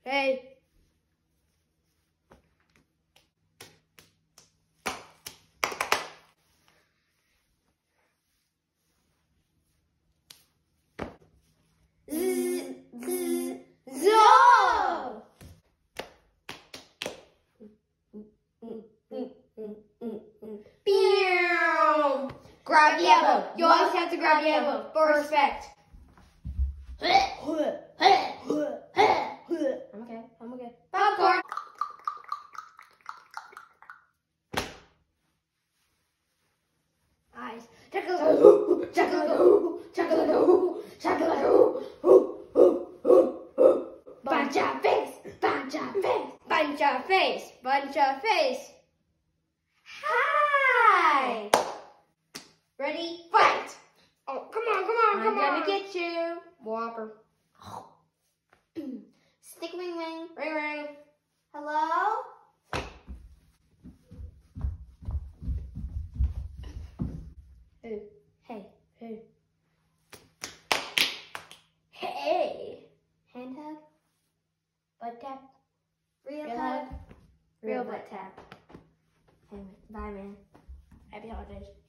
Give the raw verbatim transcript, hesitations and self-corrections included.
Hey. Z, z, zo. Pew. Grab the elbow. You always have to grab the elbow for respect. I'm okay. I'm okay. Popcorn. Eyes. Chocolate. Chocolate. Chocolate. Chocolate. Bunch of face. Bunch of face. Bunch of face. Bunch of face. Hi. Ready? Fight. Oh, come on, come on, come on. I'm gonna get you. Whopper. Stick ring ring. Ring ring. Hello? Hey. Hey. Hey. Hey. Hand hug. Butt tap. Real, Real hug. hug. Real, Real butt tap. Hey, bye, man. Happy holidays.